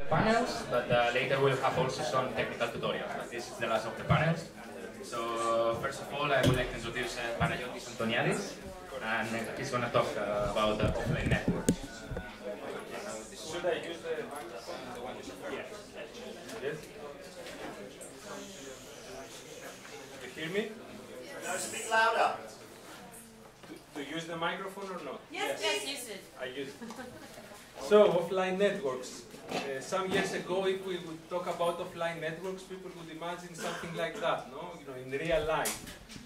panels, but later we'll have also some technical tutorials. But this is the last of the panels. So first of all, I would like to introduce Panagiotis Antoniadis, and he's going to talk about offline networks. Should I use the microphone? The one you prefer? Yes. Yes? You hear me? No, speak louder. To use the microphone or not? Yes, use it. I use it. So, offline networks. Some years ago, if we would talk about offline networks, people would imagine something like that, no? You know, in real life,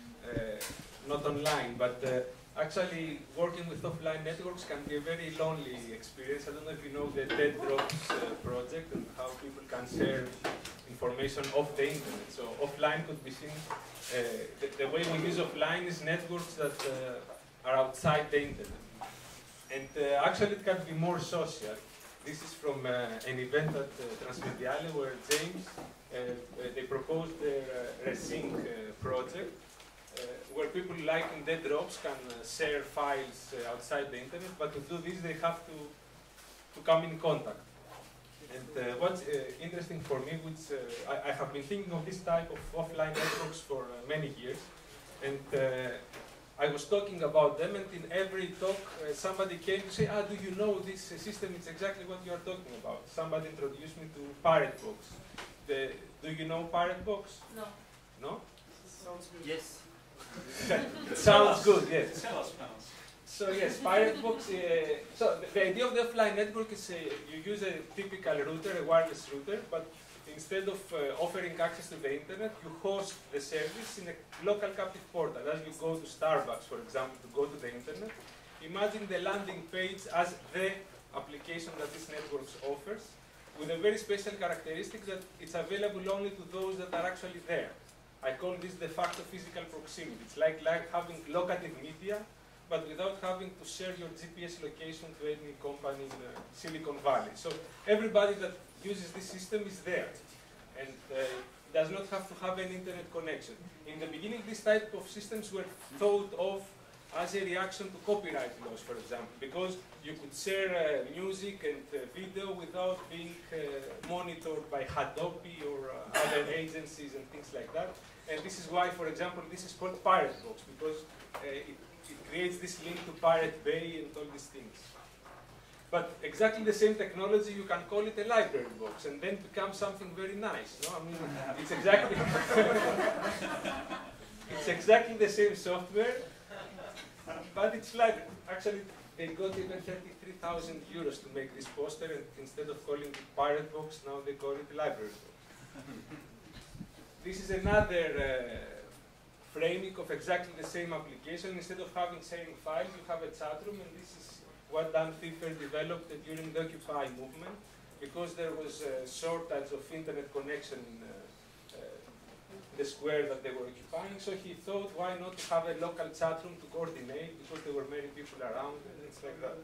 not online. But actually, working with offline networks can be a very lonely experience. I don't know if you know the Dead Drops project and how people can share information off the internet. So, offline could be seen. The way we use offline is networks that are outside the internet. And actually it can be more social. This is from an event at Transmediale where James, they proposed their Resync project, where people like in Dead Drops can share files outside the internet, but to do this they have to come in contact. And what's interesting for me, which I have been thinking of this type of offline networks for many years, and I was talking about them, and in every talk somebody came to say, do you know this system? It's exactly what you are talking about. Somebody introduced me to PirateBox. Do you know PirateBox? No. No? Sounds good. Yes. It sounds good, yes. Tell us, pals. So yes, PirateBox, so the idea of the offline network is you use a typical router, a wireless router, but instead of offering access to the internet, you host the service in a local captive portal. As you go to Starbucks, for example, to go to the internet, imagine the landing page as the application that this network offers, with a very special characteristic that it's available only to those that are actually there. I call this de facto physical proximity. It's like having locative media, but without having to share your GPS location to any company in Silicon Valley. So everybody that uses this system is there, and does not have to have an internet connection. In the beginning, these type of systems were thought of as a reaction to copyright laws, for example, because you could share music and video without being monitored by Hadopi or other agencies and things like that. And this is why, for example, this is called PirateBox, because it creates this link to Pirate Bay and all these things. But exactly the same technology, you can call it a library box, and then become something very nice. No? I mean, it's exactly it's exactly the same software, but it's library. Actually, they got even 33,000 euros to make this poster, and instead of calling it Pirate Box, now they call it library box. This is another framing of exactly the same application. Instead of having sharing files, you have a chat room, and this is what Dan Pfeiffer developed during the Occupy movement, because there was a shortage of internet connection in the square that they were occupying. So he thought, why not have a local chat room to coordinate, because there were many people around, and it's like that.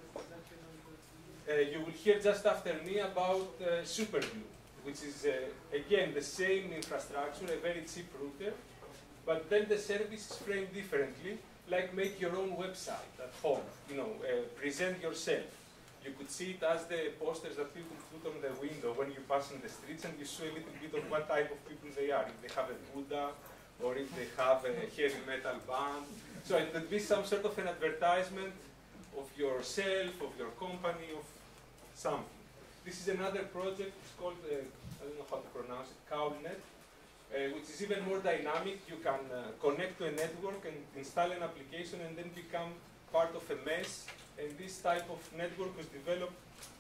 You will hear just after me about Superglue, which is, again, the same infrastructure, a very cheap router, but then the service is framed differently, like make your own website at home, you know, present yourself. You could see it as the posters that people put on the window when you pass in the streets, and you show a little bit of what type of people they are, if they have a Buddha, or if they have a heavy metal band. So it could be some sort of an advertisement of yourself, of your company, of something. This is another project, it's called, I don't know how to pronounce it, CowlNet, which is even more dynamic. You can connect to a network and install an application and then become part of a mesh. And this type of network was developed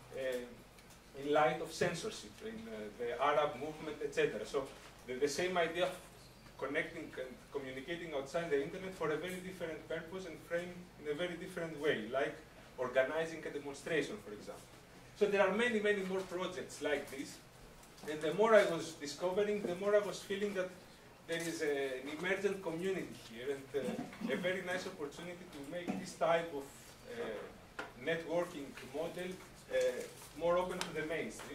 in light of censorship, in the Arab movement, etc. So the same idea of connecting and communicating outside the internet for a very different purpose and framed in a very different way, like organizing a demonstration, for example. So there are many, many more projects like this. And the more I was discovering, the more I was feeling that there is an emergent community here, and a very nice opportunity to make this type of networking model more open to the mainstream.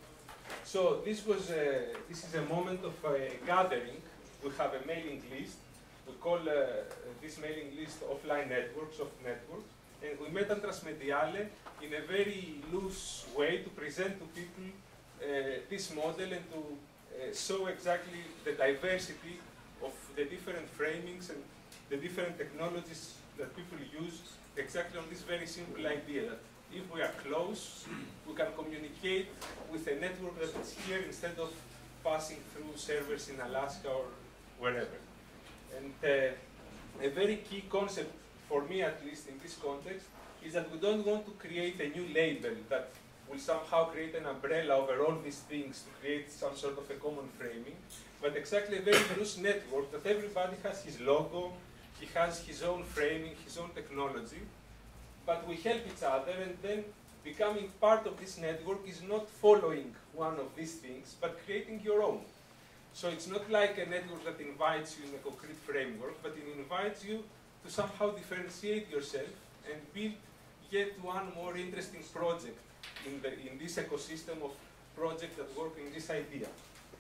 So this is a moment of a gathering. We have a mailing list. We call this mailing list offline networks of networks. And we met at Transmediale in a very loose way to present to people this model and to show exactly the diversity of the different framings and the different technologies that people use exactly on this very simple idea that if we are close, we can communicate with a network that is here instead of passing through servers in Alaska or wherever. And a very key concept, for me at least in this context, is that we don't want to create a new label that will somehow create an umbrella over all these things to create some sort of a common framing, but exactly a very loose network that everybody has his logo, he has his own framing, his own technology, but we help each other, and then becoming part of this network is not following one of these things, but creating your own. So it's not like a network that invites you in a concrete framework, but it invites you to somehow differentiate yourself and build yet one more interesting project in this ecosystem of projects that work in this idea.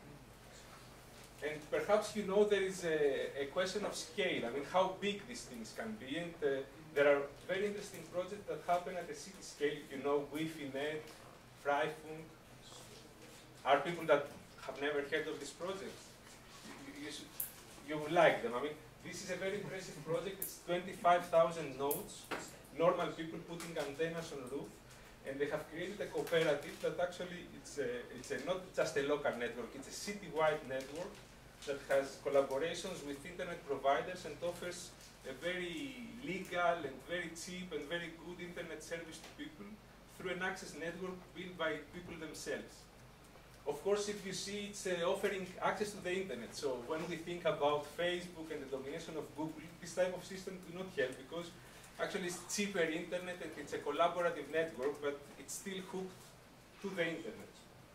And perhaps you know there is a question of scale, I mean how big these things can be, and there are very interesting projects that happen at the city scale. You know, Wi-Fi Net, Freifunk, are people that have never heard of these projects. You will like them. I mean, this is a very impressive project. It's 25,000 nodes, normal people putting antennas on roof, and they have created a cooperative that actually it's not just a local network, it's a citywide network that has collaborations with internet providers and offers a very legal and very cheap and very good internet service to people through an access network built by people themselves. Of course, if you see, it's offering access to the internet. So when we think about Facebook and the domination of Google, this type of system do not help because actually it's cheaper internet and it's a collaborative network, but it's still hooked to the internet.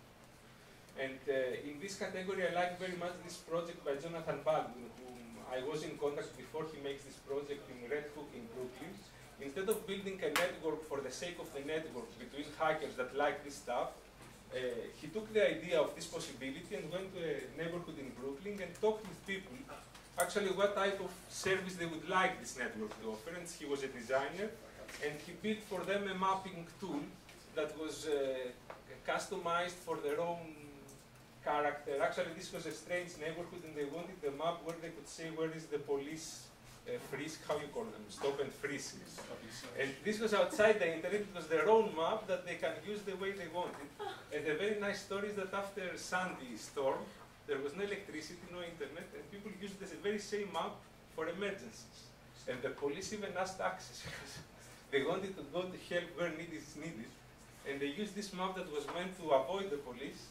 And in this category, I like very much this project by Jonathan Baldwin, whom I was in contact before he makes this project in Red Hook in Brooklyn. Instead of building a network for the sake of the network between hackers that like this stuff, he took the idea of this possibility and went to a neighborhood in Brooklyn and talked with people actually what type of service they would like this network to offer. And he was a designer, and he built for them a mapping tool that was customized for their own character. Actually, this was a strange neighborhood, and they wanted a map where they could say where is the police frisk, how you call them, stop and frisk. And this was outside the internet, it was their own map that they can use the way they wanted. And the very nice story is that after Sandy storm, there was no electricity, no internet, and people used the very same map for emergencies. And the police even asked access because they wanted to go to help where need is needed. And they used this map that was meant to avoid the police.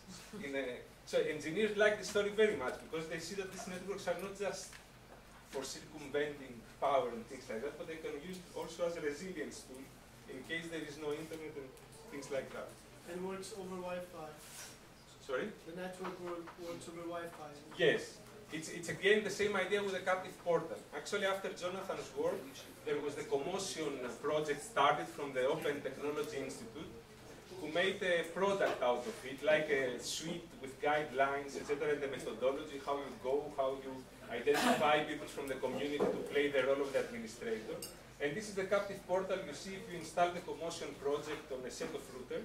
So engineers like the story very much because they see that these networks are not just for circumventing power and things like that, but they can use it also as a resilience tool in case there is no internet and things like that. And works over Wi-Fi. Sorry? The network works over Wi-Fi. Yes. It's again the same idea with the captive portal. Actually, after Jonathan's work, there was the Commotion project started from the Open Technology Institute, who made a product out of it, like a suite with guidelines, etc., and the methodology, how you go, how you identify people from the community to play the role of the administrator. And this is the captive portal you see if you install the Commotion project on a set of routers.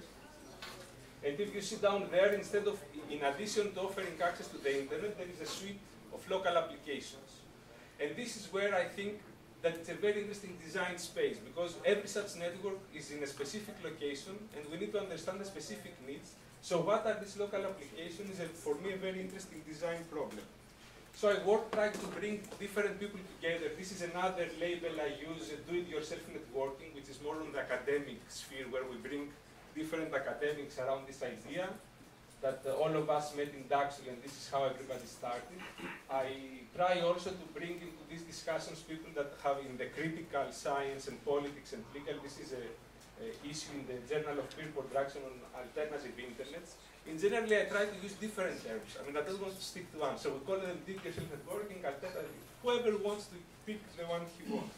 And if you see down there, instead of, in addition to offering access to the internet, there is a suite of local applications. And this is where I think that it's a very interesting design space, because every such network is in a specific location, and we need to understand the specific needs. So what are these local applications is, for me, a very interesting design problem. So I trying to bring different people together. This is another label I use, do-it-yourself networking, which is more on the academic sphere, where we bring different academics around this idea that all of us met in Duxbury, and this is how everybody started. I try also to bring into these discussions people that have in the critical science and politics and legal. This is an issue in the Journal of Peer Production on Alternative Internets. In general, I try to use different terms. I mean, I don't want to stick to one. So we call them do-it-yourself networking, alternative. Whoever wants to pick the one he wants.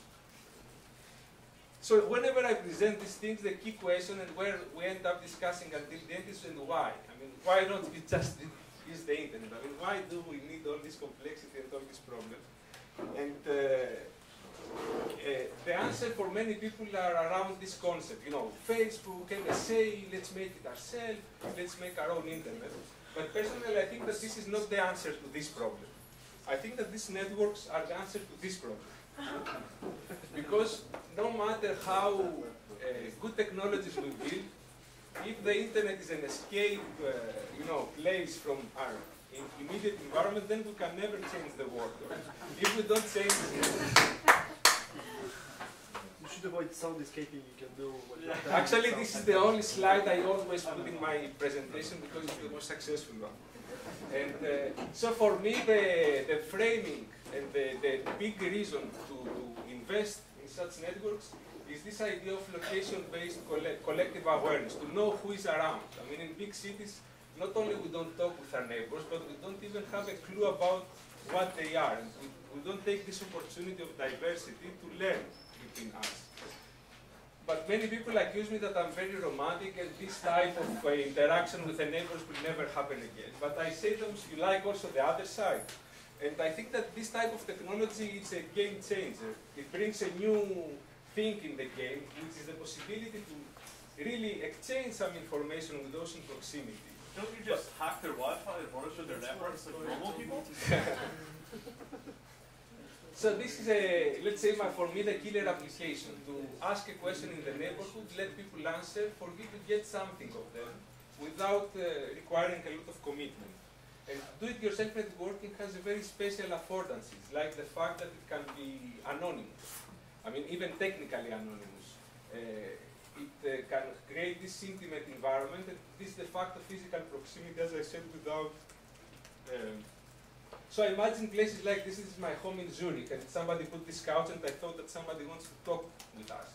So whenever I present these things, the key question and where we end up discussing until the end is and why. I mean, why not we just use the internet? I mean, why do we need all this complexity and all this problem? And The answer for many people are around this concept, you know, Facebook, NSA, let's make it ourselves, let's make our own internet. But personally, I think that this is not the answer to this problem. I think that these networks are the answer to this problem. Because no matter how good technologies we build, if the internet is an escape, place from our immediate environment, then we can never change the world. If we don't change You should avoid sound escaping, you can do what you have. Actually, this is the only slide I always put in my presentation because it's the most successful one. And so for me, the framing and the big reason to invest in such networks is this idea of location-based collective awareness, to know who is around. I mean, in big cities, not only we don't talk with our neighbors, but we don't even have a clue about what they are. And we don't take this opportunity of diversity to learn between us. But many people accuse me that I'm very romantic and this type of interaction with the neighbors will never happen again. But I say to them, you like also the other side. And I think that this type of technology is a game changer. It brings a new thing in the game, which is the possibility to really exchange some information with those in proximity. Don't you just hack their Wi-Fi and monitor their networks like normal people? So this is let's say for me, the killer application. To ask a question in the neighborhood, let people answer, for you to get something of them without requiring a lot of commitment. And do-it-yourself networking has a very special affordances, like the fact that it can be anonymous. I mean, even technically anonymous. It can create this intimate environment, and this de facto physical proximity, as I said, without. So I imagine places like this is my home in Zurich, and somebody put this couch, and I thought that somebody wants to talk with us.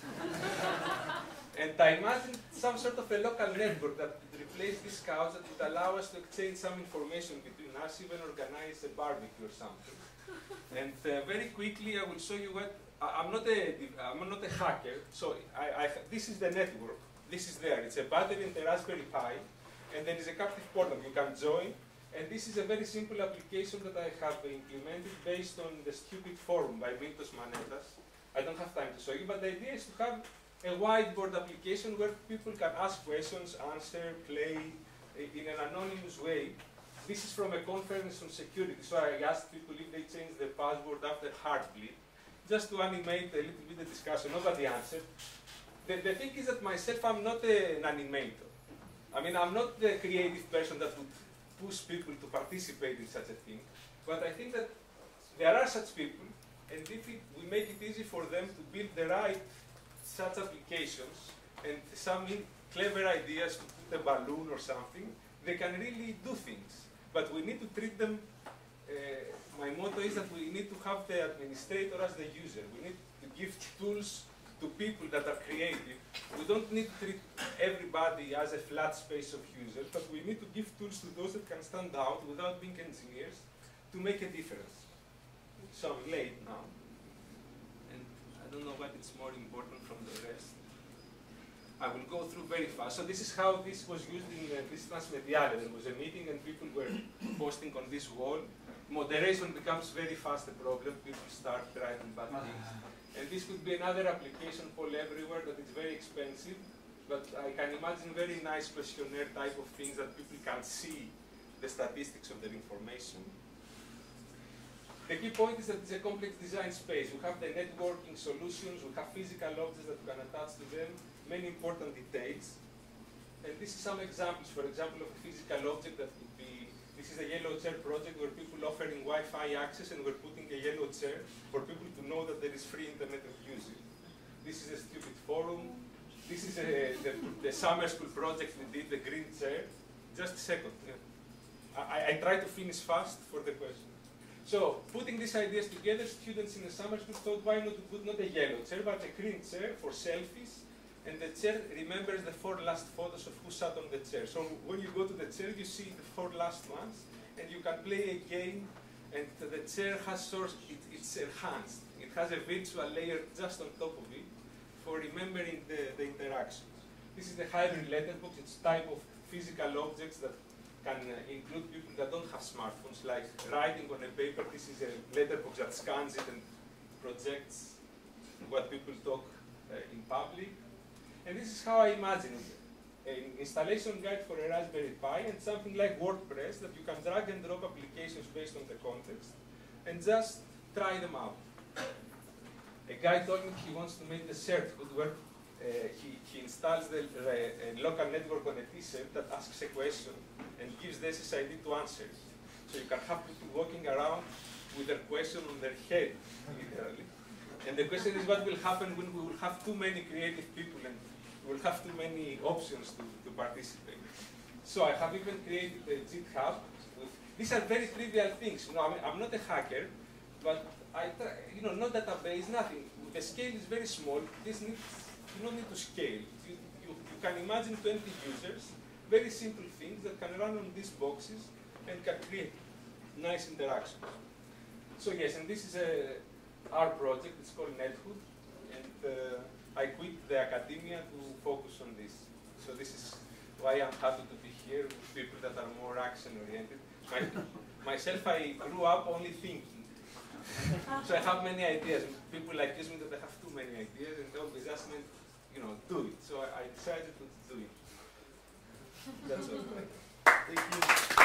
And I imagine some sort of a local network that would replace this couch, that would allow us to exchange some information between us, even organize a barbecue or something. And very quickly, I will show you what. I'm not a hacker, so this is the network. This is there. It's a battery and a Raspberry Pi, and there is a captive portal you can join. And this is a very simple application that I have implemented based on the Stupid Forum by Miltos Manetas. I don't have time to show you, but the idea is to have a whiteboard application where people can ask questions, answer, play in an anonymous way. This is from a conference on security, so I asked people if they change the password after Heartbleed, just to animate a little bit the discussion. Nobody answered. The thing is that myself, I'm not an animator. I mean, I'm not the creative person that would push people to participate in such a thing. But I think that there are such people, and if we make it easy for them to build the right such applications and some clever ideas to put a balloon or something, they can really do things. But we need to treat them. My motto is that we need to have the administrator as the user. We need to give tools to people that are creative. We don't need to treat everybody as a flat space of users, but we need to give tools to those that can stand out without being engineers to make a difference. So I'm late now, and I don't know what is more important from the rest. I will go through very fast. So this is how this was used in this Transmediale. There was a meeting and people were posting on this wall. Moderation becomes very fast a problem. People start writing bad things. And this could be another application poll everywhere that is very expensive, but I can imagine very nice questionnaire type of things that people can see the statistics of their information. The key point is that it's a complex design space. We have the networking solutions, we have physical objects that we can attach to them, many important details. And this is some examples, for example, of a physical object that would be, this is a yellow chair project where people offering Wi-Fi access, and we're putting a yellow chair for people to know that there is free internet of usage. This is a Stupid Forum. This is the summer school project we did, the green chair. Just a second. I try to finish fast for the question. So, putting these ideas together, students in the summer school thought, why not to put not a yellow chair, but a green chair for selfies, and the chair remembers the 4 last photos of who sat on the chair. So, when you go to the chair, you see the 4 last ones, and you can play a game, and the chair has source, it's enhanced. It has a virtual layer just on top of it for remembering the interactions. This is the hybrid letterbox. It's type of physical objects that can include people that don't have smartphones, like writing on a paper. This is a letterbox that scans it and projects what people talk in public. And this is how I imagine it. An installation guide for a Raspberry Pi and something like WordPress that you can drag and drop applications based on the context and just try them out. A guy told me he wants to make the certhood where he installs the local network on a t-shirt that asks a question and gives the SSID to answer it. So you can have people walking around with their question on their head, literally. And the question is what will happen when we will have too many creative people and we will have too many options to participate. So I have even created a GitHub. These are very trivial things. You know, I'm not a hacker, but I try, you know, no database, nothing. The scale is very small. This needs, you don't need to scale. You can imagine 20 users, very simple things that can run on these boxes and can create nice interactions. So yes, and this is our project. It's called Nethood, and I quit the academia to focus on this. So this is why I'm happy to be here with people that are more action-oriented. Myself, I grew up only thinking. So I have many ideas. People accuse me that I have too many ideas, and they always ask me, you know, do it. So I decided to do it. That's all. Thank you.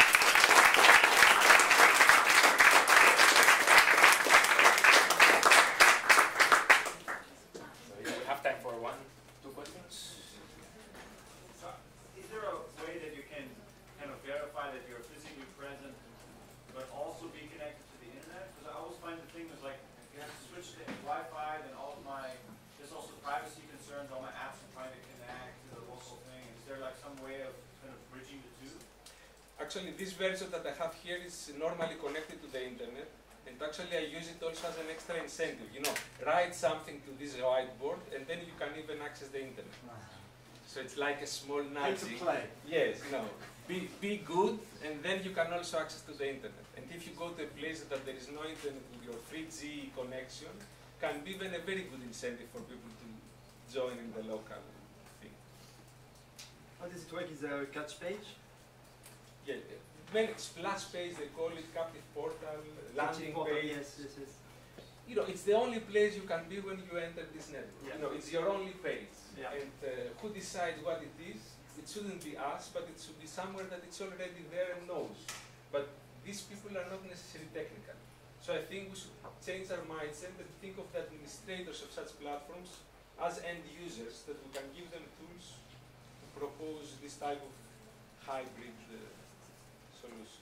We have time for two questions. So, is there a way that you can kind of verify that you're physically present, but also be connected to the internet? Because I always find the thing is like, you have to switch to Wi-Fi, then all of my, there's also privacy concerns, all my apps are trying to connect to the local thing. Is there like some way of kind of bridging the two? Actually, this version that I have here is normally connected to the internet. And actually, I use it also as an extra incentive. You know, write something to this whiteboard, and then you can even access the internet. So it's like a small nudging. Play. Yes, you know, be good, and then you can also access to the internet. And if you go to a place that there is no internet with your 3G connection, can be even a very good incentive for people to join in the local thing. How does it work? Is there a catch page? Yeah, when it's splash page, they call it captive portal, landing page. Yes, yes, yes. You know, it's the only place you can be when you enter this network. Yeah. You know, it's your only page. Yeah. And who decides what it is? It shouldn't be us, but it should be somewhere that it's already there and knows. But these people are not necessarily technical. So I think we should change our mindset and think of the administrators of such platforms as end users, that we can give them tools to propose this type of hybrid solution.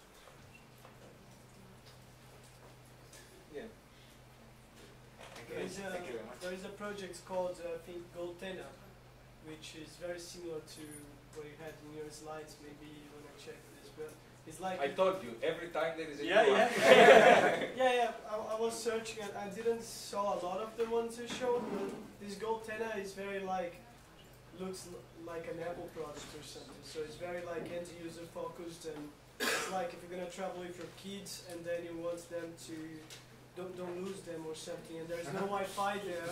Yeah. There is Thank you very much. there is a project called, I think, Goltena, which is very similar to what you had in your slides. Maybe you want to check this, but it's like I told you, every time there is a yeah, new yeah, one. yeah. I was searching and I didn't saw a lot of the ones you showed, but this Goltena is very like looks like an Apple product or something. So it's very like end user focused, and it's like if you're gonna travel with your kids and then you want them to don't lose them or something, and there's no Wi-Fi there.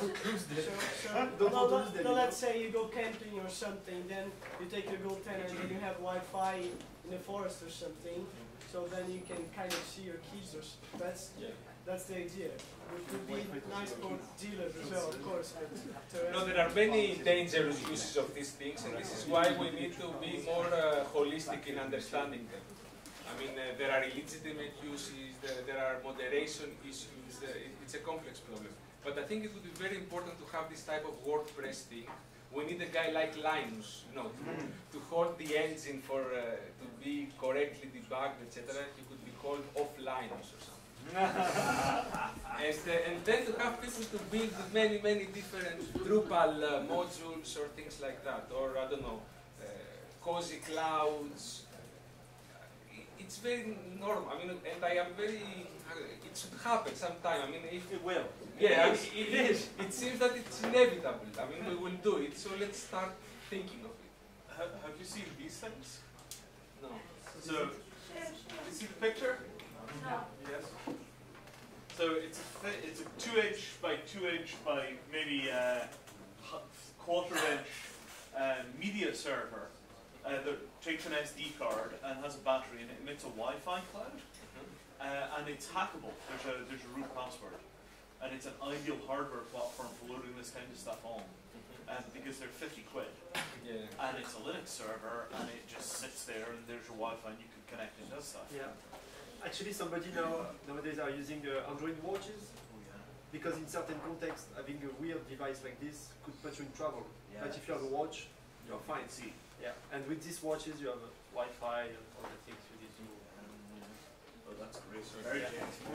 So let's say you go camping or something, then you take your Goltena and then you have Wi-Fi in the forest or something, so then you can kind of see your kids or that's the idea. It would be nice for dealers as well, of course. No, there are many dangerous uses of these things, and this is why we need to be more holistic in understanding them. I mean, there are illegitimate uses, there are moderation issues, it's a complex problem. But I think it would be very important to have this type of WordPress thing. We need a guy like Linus, you know, to hold the engine for to be correctly debugged, etc. He could be called off Linus or something. And then to have people to build many different Drupal modules or things like that, or I don't know, cozy clouds. It's very normal. I mean, and I am very. It should happen sometime. I mean, if It will. yeah, it is. It seems that it's inevitable. I mean, we will do it. So let's start thinking of it. Have you seen these things? No. So, you see the picture? No. Yes. So it's a 2" by 2" by maybe quarter-inch media server that takes an SD card and has a battery, and it emits a Wi-Fi cloud, and it's hackable. There's a root password. and it's an ideal hardware platform for loading this kind of stuff on. Because they're 50 quid, Yeah. and it's a Linux server, and it just sits there, and there's your Wi-Fi, and you can connect and does stuff. Yeah. Actually, somebody nowadays are using Android watches, Oh, yeah. because in certain contexts, having a weird device like this could put you in trouble. Yeah. But if you have a watch, you're fine. See. Yeah. And with these watches, you have Wi-Fi and all the things you need to. Oh, that's great. Very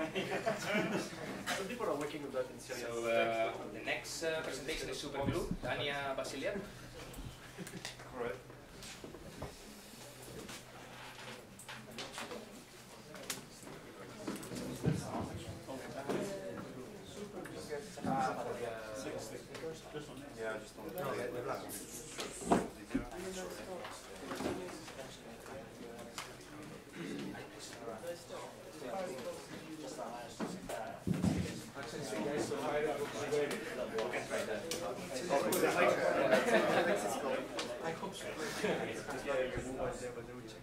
Some people are working on that in serious. So the next presentation is Superglue, Dania Vasiliev. Correct. Yeah, just Actually, so guys, so Firebooks is ready. I hope so.